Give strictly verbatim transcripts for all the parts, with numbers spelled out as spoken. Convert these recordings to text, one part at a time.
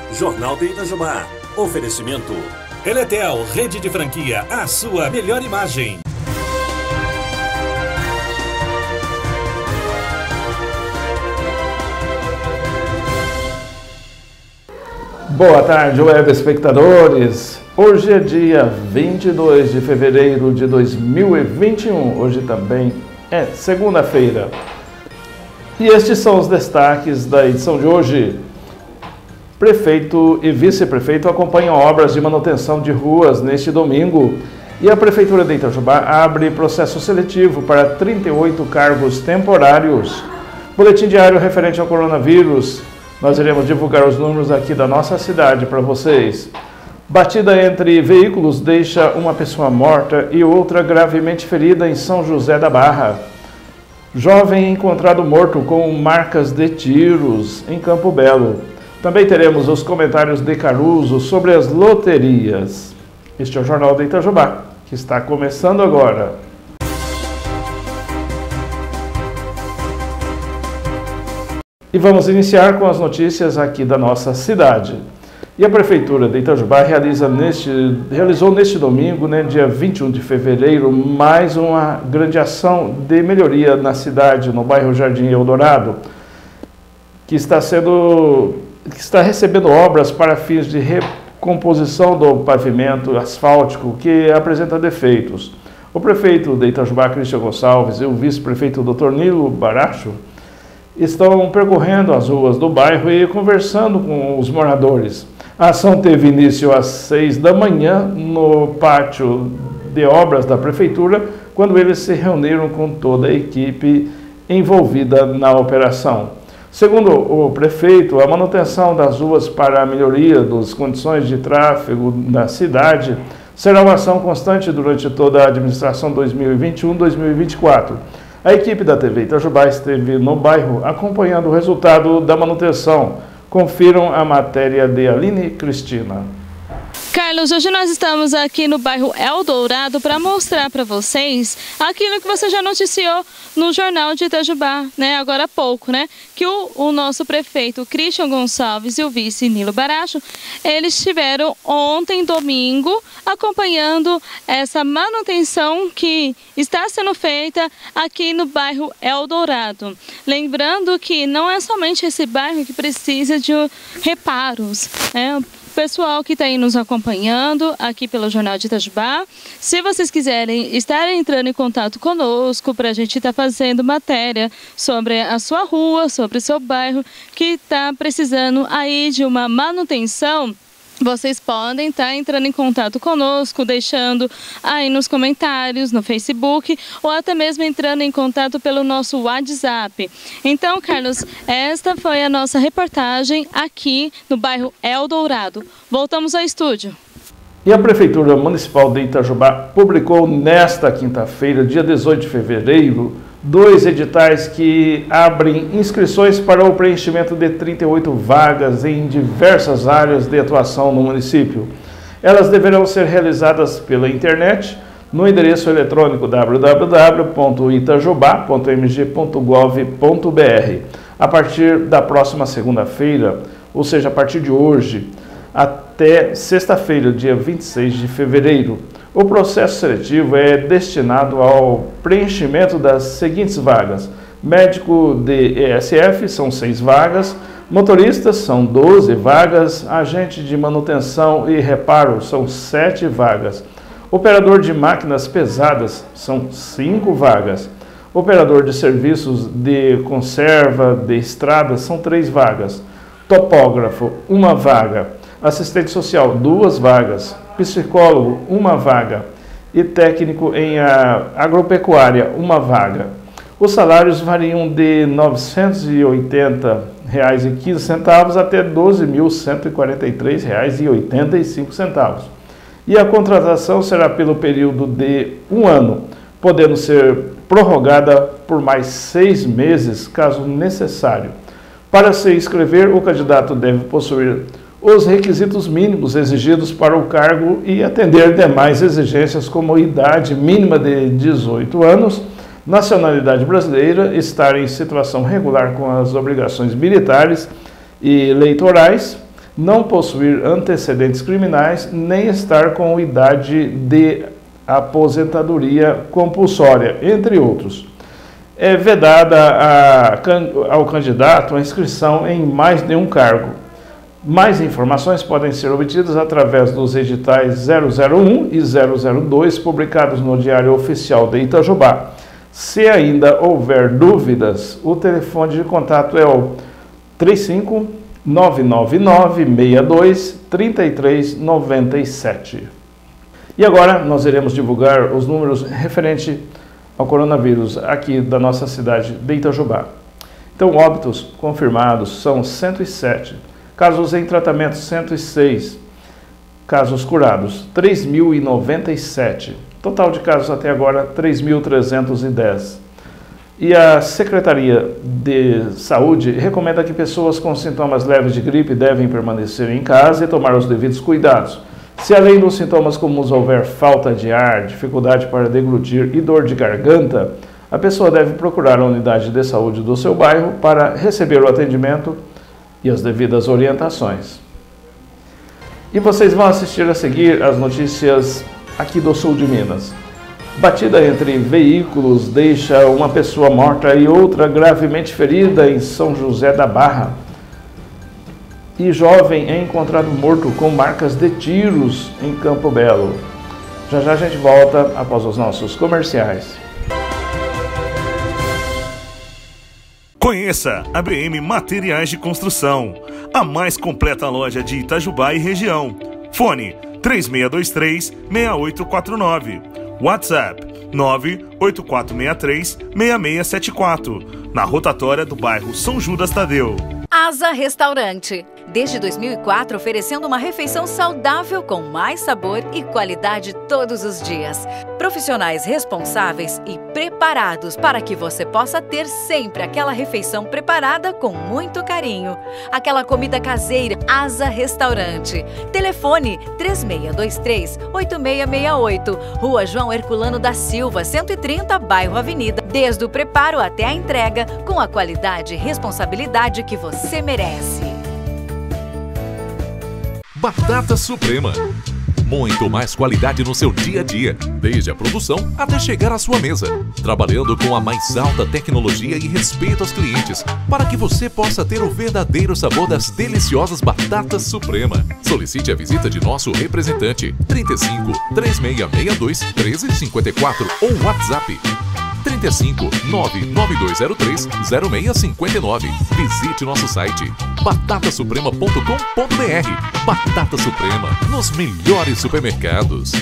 Jornal de Itajubá. Oferecimento. Eletel, rede de franquia, a sua melhor imagem. Boa tarde, web espectadores. Hoje é dia vinte e dois de fevereiro de dois mil e vinte e um. Hoje também é segunda-feira. E estes são os destaques da edição de hoje. Prefeito e vice-prefeito acompanham obras de manutenção de ruas neste domingo. E a Prefeitura de Itajubá abre processo seletivo para trinta e oito cargos temporários. Boletim diário referente ao coronavírus. Nós iremos divulgar os números aqui da nossa cidade para vocês. Batida entre veículos deixa uma pessoa morta e outra gravemente ferida em São José da Barra. Jovem encontrado morto com marcas de tiros em Campo Belo. Também teremos os comentários de Caruso sobre as loterias. Este é o Jornal de Itajubá, que está começando agora. E vamos iniciar com as notícias aqui da nossa cidade. E a Prefeitura de Itajubá realiza neste, realizou neste domingo, né, dia vinte e um de fevereiro, mais uma grande ação de melhoria na cidade, no bairro Jardim Eldorado, que está sendo... que está recebendo obras para fins de recomposição do pavimento asfáltico que apresenta defeitos. O prefeito de Itajubá, Cristian Gonçalves, e o vice-prefeito, doutor Nilo Baracho, estão percorrendo as ruas do bairro e conversando com os moradores. A ação teve início às seis da manhã no pátio de obras da prefeitura, quando eles se reuniram com toda a equipe envolvida na operação. Segundo o prefeito, a manutenção das ruas para a melhoria das condições de tráfego da cidade será uma ação constante durante toda a administração dois mil e vinte e um a dois mil e vinte e quatro. A equipe da T V Itajubá esteve no bairro acompanhando o resultado da manutenção. Confiram a matéria de Aline Cristina. Carlos, hoje nós estamos aqui no bairro Eldorado para mostrar para vocês aquilo que você já noticiou no Jornal de Itajubá, né, agora há pouco, né, que o, o nosso prefeito Cristian Gonçalves e o vice Nilo Baracho, eles estiveram ontem, domingo, acompanhando essa manutenção que está sendo feita aqui no bairro Eldorado. Lembrando que não é somente esse bairro que precisa de reparos, né? Pessoal que está aí nos acompanhando aqui pelo Jornal de Itajubá, se vocês quiserem estar entrando em contato conosco para a gente estar tá fazendo matéria sobre a sua rua, sobre o seu bairro que está precisando aí de uma manutenção, vocês podem estar entrando em contato conosco, deixando aí nos comentários, no Facebook, ou até mesmo entrando em contato pelo nosso WhatsApp. Então, Carlos, esta foi a nossa reportagem aqui no bairro Eldorado. Voltamos ao estúdio. E a Prefeitura Municipal de Itajubá publicou nesta quinta-feira, dia dezoito de fevereiro, dois editais que abrem inscrições para o preenchimento de trinta e oito vagas em diversas áreas de atuação no município. Elas deverão ser realizadas pela internet no endereço eletrônico w w w ponto itajubá ponto m g ponto gov ponto b r. A partir da próxima segunda-feira, ou seja, a partir de hoje, até sexta-feira, dia vinte e seis de fevereiro, o processo seletivo é destinado ao preenchimento das seguintes vagas. Médico de E S F são seis vagas, motoristas são doze vagas, agente de manutenção e reparo são sete vagas, operador de máquinas pesadas são cinco vagas, operador de serviços de conserva de estradas são três vagas, topógrafo, uma vaga, assistente social, duas vagas, psicólogo, uma vaga e técnico em agropecuária, uma vaga. Os salários variam de novecentos e oitenta reais e quinze centavos até doze mil cento e quarenta e três reais e oitenta e cinco centavos. E a contratação será pelo período de um ano, podendo ser prorrogada por mais seis meses, caso necessário. Para se inscrever, o candidato deve possuir os requisitos mínimos exigidos para o cargo e atender demais exigências como idade mínima de dezoito anos, nacionalidade brasileira, estar em situação regular com as obrigações militares e eleitorais, não possuir antecedentes criminais, nem estar com idade de aposentadoria compulsória, entre outros. É vedada a, ao candidato a inscrição em mais de um cargo. Mais informações podem ser obtidas através dos editais zero zero um e zero zero dois publicados no Diário Oficial de Itajubá. Se ainda houver dúvidas, o telefone de contato é o três cinco nove nove nove seis dois três três nove sete. E agora nós iremos divulgar os números referentes ao coronavírus aqui da nossa cidade de Itajubá. Então, óbitos confirmados são cento e sete, casos em tratamento cento e seis, casos curados três mil e noventa e sete, total de casos até agora três mil trezentos e dez. E a Secretaria de Saúde recomenda que pessoas com sintomas leves de gripe devem permanecer em casa e tomar os devidos cuidados. Se além dos sintomas comuns houver falta de ar, dificuldade para deglutir e dor de garganta, a pessoa deve procurar a unidade de saúde do seu bairro para receber o atendimento e as devidas orientações. E vocês vão assistir a seguir as notícias aqui do sul de Minas. Batida entre veículos deixa uma pessoa morta e outra gravemente ferida em São José da Barra. E jovem é encontrado morto com marcas de tiros em Campo Belo. Já já a gente volta após os nossos comerciais. Conheça a B M Materiais de Construção, a mais completa loja de Itajubá e região. Fone três seis dois três, seis oito quatro nove. WhatsApp nove oito quatro seis três, seis seis sete quatro, na rotatória do bairro São Judas Tadeu. Asa Restaurante. Desde dois mil e quatro, oferecendo uma refeição saudável com mais sabor e qualidade todos os dias. Profissionais responsáveis e preparados para que você possa ter sempre aquela refeição preparada com muito carinho. Aquela comida caseira. Asa Restaurante. Telefone três seis dois três, oito seis seis oito. Rua João Herculano da Silva, cento e trinta, bairro Avenida. Desde o preparo até a entrega, com a qualidade e responsabilidade que você merece. Batata Suprema. Muito mais qualidade no seu dia a dia, desde a produção até chegar à sua mesa. Trabalhando com a mais alta tecnologia e respeito aos clientes, para que você possa ter o verdadeiro sabor das deliciosas Batatas Suprema. Solicite a visita de nosso representante, trinta e cinco, três seis seis dois, treze cinquenta e quatro ou WhatsApp trinta e cinco, nove nove dois zero três, zero seis cinco nove. Visite nosso site batata suprema ponto com ponto br. Batata Suprema, nos melhores supermercados.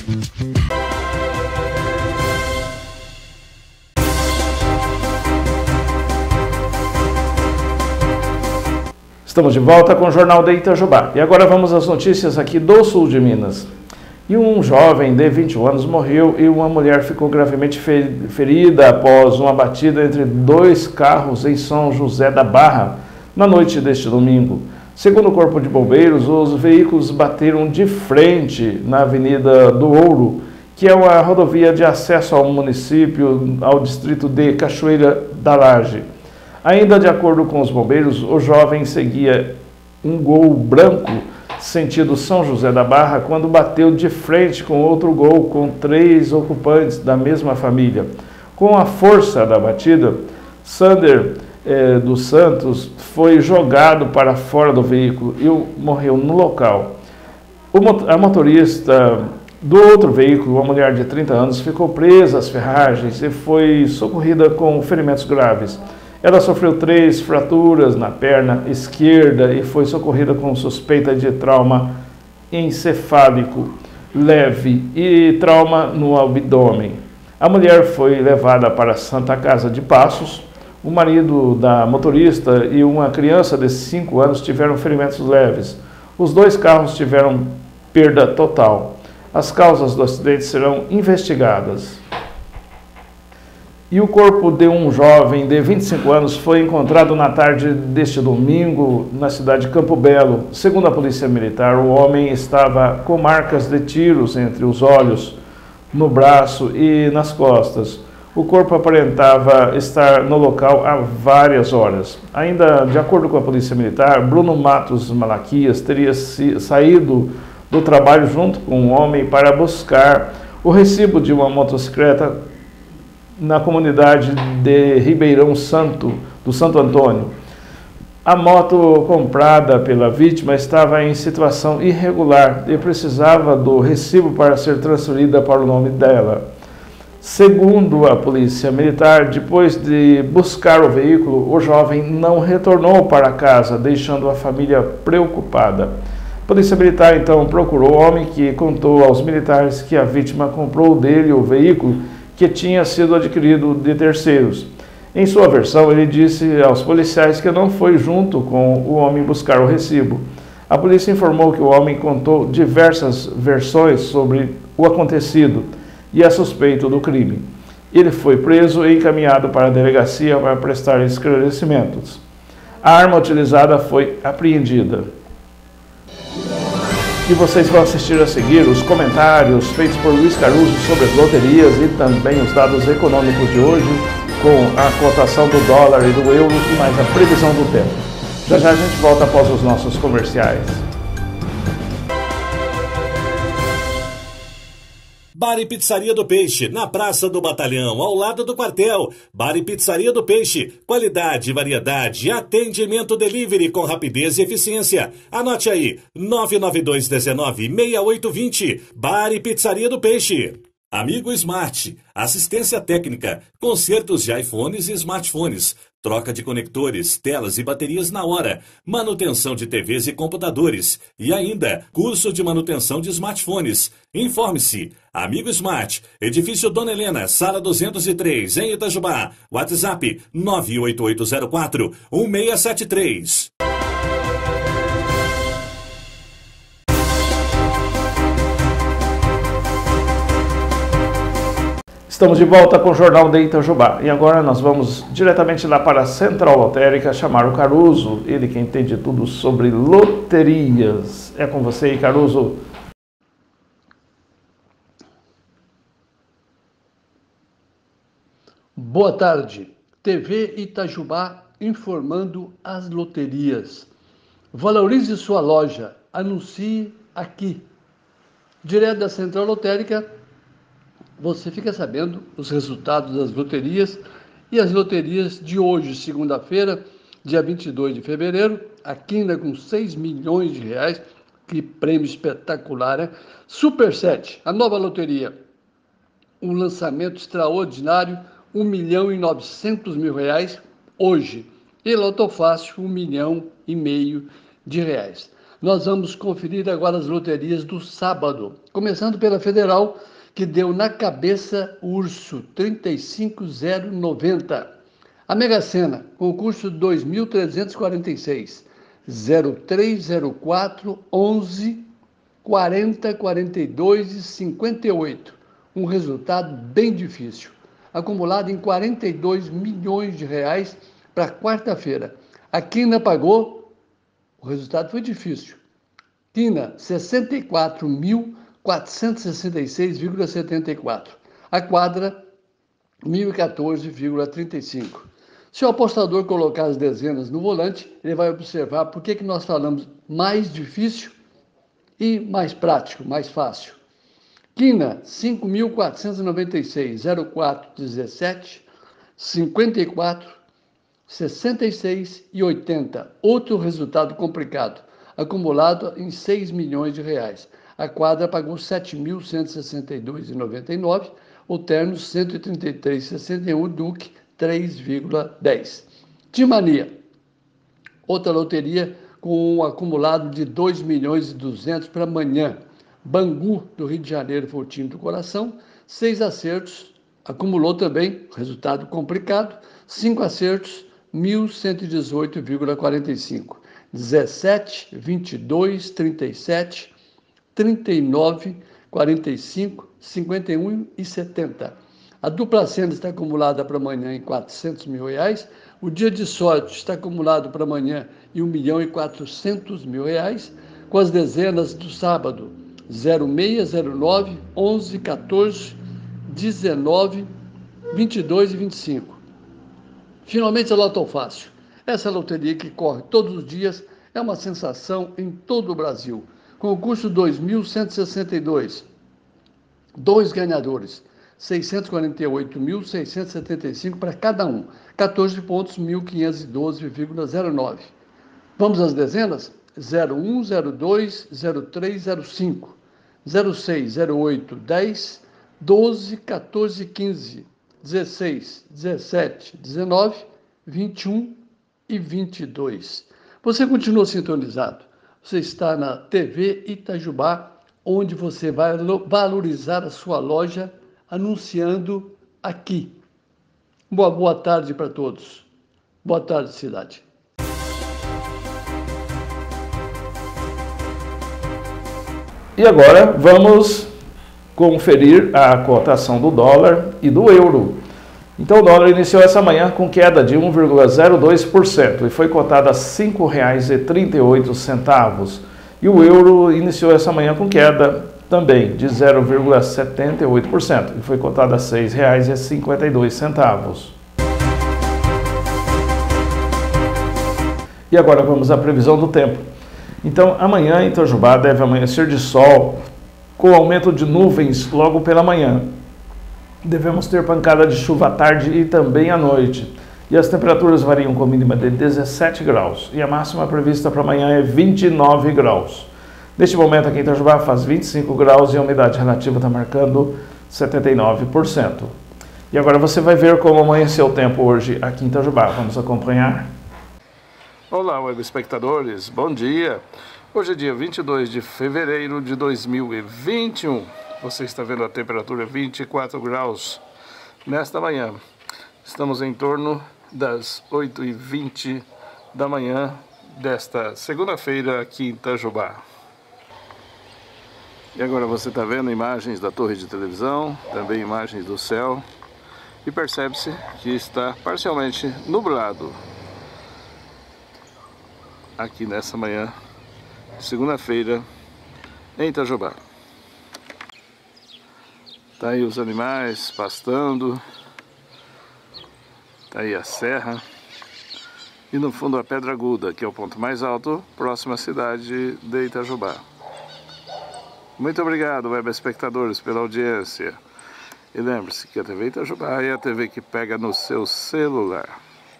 Estamos de volta com o Jornal de Itajubá. E agora vamos às notícias aqui do sul de Minas. E um jovem de vinte e um anos morreu e uma mulher ficou gravemente ferida após uma batida entre dois carros em São José da Barra, na noite deste domingo. Segundo o Corpo de Bombeiros, os veículos bateram de frente na Avenida do Ouro, que é uma rodovia de acesso ao município, ao distrito de Cachoeira da Laje. Ainda de acordo com os bombeiros, o jovem seguia um Gol branco sentido São José da Barra, quando bateu de frente com outro Gol com três ocupantes da mesma família. Com a força da batida, Sander eh, dos Santos foi jogado para fora do veículo e morreu no local. O, a motorista do outro veículo, uma mulher de trinta anos, ficou presa às ferragens e foi socorrida com ferimentos graves. Ela sofreu três fraturas na perna esquerda e foi socorrida com suspeita de trauma encefálico leve e trauma no abdômen. A mulher foi levada para a Santa Casa de Passos. O marido da motorista e uma criança de cinco anos tiveram ferimentos leves. Os dois carros tiveram perda total. As causas do acidente serão investigadas. E o corpo de um jovem de vinte e cinco anos foi encontrado na tarde deste domingo na cidade de Campo Belo. Segundo a Polícia Militar, o homem estava com marcas de tiros entre os olhos, no braço e nas costas. O corpo aparentava estar no local há várias horas. Ainda de acordo com a Polícia Militar, Bruno Matos Malaquias teria saído do trabalho junto com um homem para buscar o recibo de uma motocicleta na comunidade de Ribeirão Santo, do Santo Antônio. A moto comprada pela vítima estava em situação irregular e precisava do recibo para ser transferida para o nome dela. Segundo a Polícia Militar, depois de buscar o veículo, o jovem não retornou para casa, deixando a família preocupada. A Polícia Militar então procurou o homem, que contou aos militares que a vítima comprou dele o veículo que tinha sido adquirido de terceiros. Em sua versão, ele disse aos policiais que não foi junto com o homem buscar o recibo. A polícia informou que o homem contou diversas versões sobre o acontecido e é suspeito do crime. Ele foi preso e encaminhado para a delegacia para prestar esclarecimentos. A arma utilizada foi apreendida. E vocês vão assistir a seguir os comentários feitos por Luiz Caruso sobre as loterias e também os dados econômicos de hoje, com a cotação do dólar e do euro e mais a previsão do tempo. Já já a gente volta após os nossos comerciais. Bar e Pizzaria do Peixe, na Praça do Batalhão, ao lado do quartel. Bar e Pizzaria do Peixe, qualidade, variedade, atendimento delivery com rapidez e eficiência. Anote aí, nove nove dois um nove, seis oito dois zero, Bar e Pizzaria do Peixe. Amigo Smart, assistência técnica, consertos de iPhones e smartphones, troca de conectores, telas e baterias na hora, manutenção de T Vs e computadores e ainda curso de manutenção de smartphones. Informe-se. Amigo Smart, Edifício Dona Helena, Sala duzentos e três, em Itajubá. WhatsApp nove oito oito zero quatro um seis sete três. Estamos de volta com o Jornal de Itajubá. E agora nós vamos diretamente lá para a Central Lotérica chamar o Caruso, ele que entende tudo sobre loterias. É com você aí, Caruso. Boa tarde. T V Itajubá informando as loterias. Valorize sua loja. Anuncie aqui. Direto da Central Lotérica, você fica sabendo os resultados das loterias e as loterias de hoje, segunda-feira, dia vinte e dois de fevereiro, a Quina com seis milhões de reais, que prêmio espetacular, né? Super sete, a nova loteria, um lançamento extraordinário, um milhão e novecentos mil reais hoje. E Loto Fácil, um milhão e meio de reais. Nós vamos conferir agora as loterias do sábado, começando pela Federal, que deu na cabeça Urso, trinta e cinco mil noventa. A Mega Sena, concurso dois mil trezentos e quarenta e seis, zero três zero quatro onze quarenta quarenta e dois e cinquenta e oito. Um resultado bem difícil, acumulado em quarenta e dois milhões de reais para quarta-feira. A Quina pagou, o resultado foi difícil. Quina, sessenta e quatro mil quatrocentos e sessenta e seis vírgula setenta e quatro. A quadra, mil e quatorze vírgula trinta e cinco. Se o apostador colocar as dezenas no volante, ele vai observar por que que nós falamos mais difícil e mais prático, mais fácil. Quina, cinco mil quatrocentos e noventa e seis, zero quatro dezessete, cinquenta e quatro, sessenta e seis e oitenta. Outro resultado complicado, acumulado em seis milhões de reais. A quadra pagou sete mil cento e sessenta e dois vírgula noventa e nove, o terno cento e trinta e três vírgula sessenta e um, Duque três vírgula dez. Timania, outra loteria com um acumulado de dois milhões e duzentos para amanhã. Bangu, do Rio de Janeiro, foi o time do coração, seis acertos, acumulou também, resultado complicado, cinco acertos, mil cento e dezoito vírgula quarenta e cinco. dezessete, vinte e dois, trinta e sete, trinta e nove, quarenta e cinco, cinquenta e um e setenta. A dupla senda está acumulada para amanhã em quatrocentos mil reais. O dia de sorte está acumulado para amanhã em um milhão e quatrocentos mil reais, com as dezenas do sábado, zero seis, zero nove, onze, quatorze, dezenove, vinte e dois e vinte e cinco. Finalmente a Loto Fácil. Essa loteria que corre todos os dias é uma sensação em todo o Brasil. Concurso dois mil cento e sessenta e dois. Dois ganhadores. seiscentos e quarenta e oito mil, seiscentos e setenta e cinco para cada um. quatorze pontos, mil quinhentos e doze vírgula zero nove. Vamos às dezenas? zero um, zero dois, zero três, zero cinco, zero seis, zero oito, dez, doze, quatorze, quinze, dezesseis, dezessete, dezenove, vinte e um e vinte e dois. Você continua sintonizado. Você está na T V Itajubá, onde você vai valorizar a sua loja anunciando aqui. Boa, boa tarde para todos. Boa tarde, cidade. E agora vamos conferir a cotação do dólar e do euro. Então o dólar iniciou essa manhã com queda de um vírgula zero dois por cento e foi cotado a cinco reais e trinta e oito centavos. E o euro iniciou essa manhã com queda também de zero vírgula setenta e oito por cento e foi cotado a seis reais e cinquenta e dois centavos. E agora vamos à previsão do tempo. Então amanhã em Itajubá deve amanhecer de sol com aumento de nuvens logo pela manhã. Devemos ter pancada de chuva à tarde e também à noite. E as temperaturas variam com mínima de dezessete graus e a máxima prevista para amanhã é vinte e nove graus. Neste momento aqui em Itajubá faz vinte e cinco graus e a umidade relativa está marcando setenta e nove por cento. E agora você vai ver como amanheceu o tempo hoje aqui em Itajubá. Vamos acompanhar? Olá, web espectadores, bom dia! Hoje é dia vinte e dois de fevereiro de dois mil e vinte e um. Você está vendo a temperatura vinte e quatro graus nesta manhã. Estamos em torno das oito e vinte da manhã desta segunda-feira aqui em Itajubá. E agora você está vendo imagens da torre de televisão, também imagens do céu, e percebe-se que está parcialmente nublado aqui nessa manhã, segunda-feira, em Itajubá. Tá aí os animais pastando, tá aí a serra, e no fundo a Pedra Aguda, que é o ponto mais alto, próximo à cidade de Itajubá. Muito obrigado, web espectadores, pela audiência. E lembre-se que a T V Itajubá é a T V que pega no seu celular.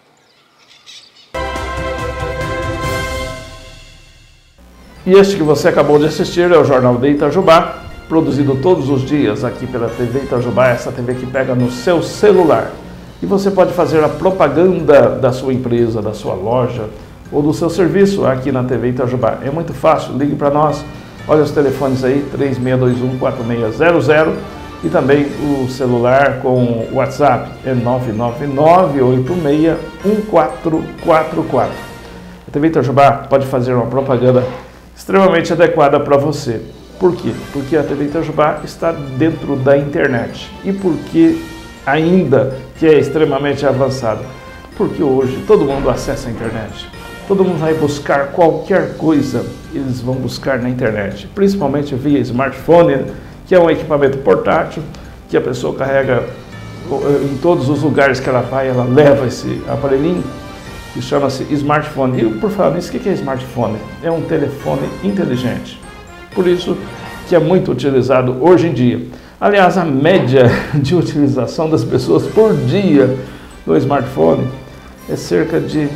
E este que você acabou de assistir é o Jornal de Itajubá, produzido todos os dias aqui pela T V Itajubá, essa T V que pega no seu celular. E você pode fazer a propaganda da sua empresa, da sua loja ou do seu serviço aqui na T V Itajubá. É muito fácil, ligue para nós. Olha os telefones aí, três seis dois um, quatro seis zero zero, e também o celular com o WhatsApp é nove nove nove, oito seis, um quatro quatro quatro. A T V Itajubá pode fazer uma propaganda extremamente adequada para você. Por quê? Porque a T V Itajubá está dentro da internet. E por que ainda que é extremamente avançado? Porque hoje todo mundo acessa a internet. Todo mundo vai buscar qualquer coisa, eles vão buscar na internet. Principalmente via smartphone, que é um equipamento portátil, que a pessoa carrega em todos os lugares que ela vai, ela leva esse aparelhinho, que chama-se smartphone. E por falar nisso, o que é smartphone? É um telefone inteligente. Por isso que é muito utilizado hoje em dia. Aliás, a média de utilização das pessoas por dia no smartphone é cerca de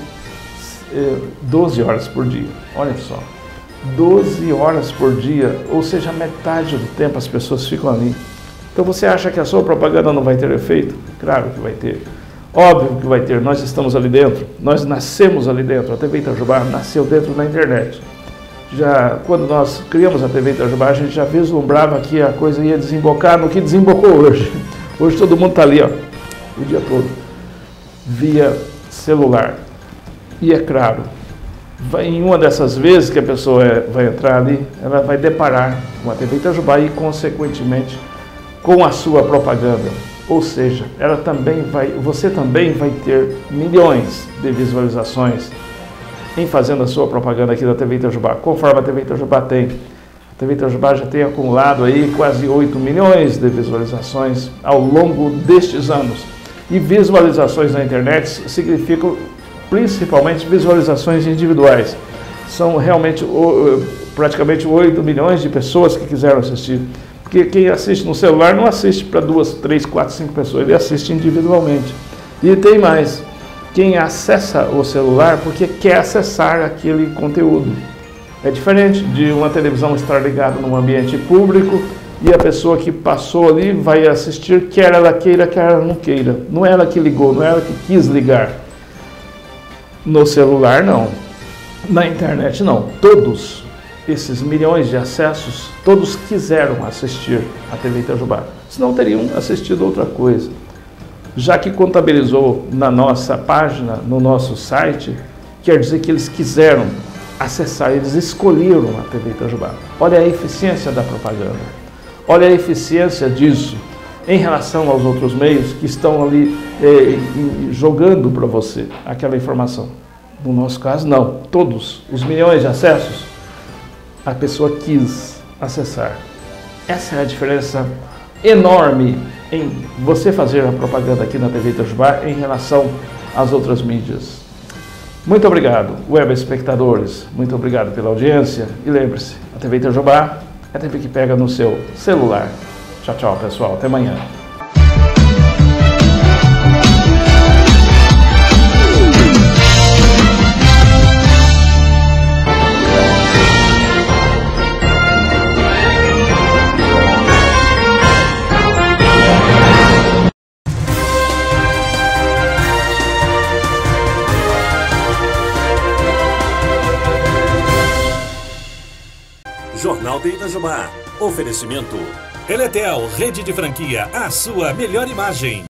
doze horas por dia. Olha só, doze horas por dia, ou seja, metade do tempo as pessoas ficam ali. Então você acha que a sua propaganda não vai ter efeito? Claro que vai ter. Óbvio que vai ter. Nós estamos ali dentro, nós nascemos ali dentro. A T V Itajubá nasceu dentro da internet. Já quando nós criamos a T V Itajubá, a gente já vislumbrava que a coisa ia desembocar no que desembocou hoje. Hoje todo mundo está ali, ó, o dia todo, via celular. E é claro, vai, em uma dessas vezes que a pessoa é, vai entrar ali, ela vai deparar com a T V Itajubá e, consequentemente, com a sua propaganda. Ou seja, ela também vai, você também vai ter milhões de visualizações em fazendo a sua propaganda aqui da T V Itajubá, conforme a T V Itajubá tem. A T V Itajubá já tem acumulado aí quase oito milhões de visualizações ao longo destes anos. E visualizações na internet significam principalmente visualizações individuais. São realmente praticamente oito milhões de pessoas que quiseram assistir. Porque quem assiste no celular não assiste para duas, três, quatro, cinco pessoas, ele assiste individualmente. E tem mais, quem acessa o celular porque quer acessar aquele conteúdo. É diferente de uma televisão estar ligada num ambiente público e a pessoa que passou ali vai assistir, quer ela queira, quer ela não queira. Não é ela que ligou, não é ela que quis ligar. No celular, não. Na internet, não. Todos esses milhões de acessos, todos quiseram assistir a T V Itajubá. Senão teriam assistido outra coisa. Já que contabilizou na nossa página, no nosso site, quer dizer que eles quiseram acessar, eles escolheram a T V Itajubá. Olha a eficiência da propaganda. Olha a eficiência disso em relação aos outros meios que estão ali eh, jogando para você aquela informação. No nosso caso, não. Todos os milhões de acessos, a pessoa quis acessar. Essa é a diferença enorme em você fazer a propaganda aqui na T V Itajubá em relação às outras mídias. Muito obrigado, web espectadores. Muito obrigado pela audiência. E lembre-se, a T V Itajubá é a T V que pega no seu celular. Tchau, tchau, pessoal. Até amanhã. Jornal de Itajubá. Oferecimento Eletel, rede de franquia, a sua melhor imagem.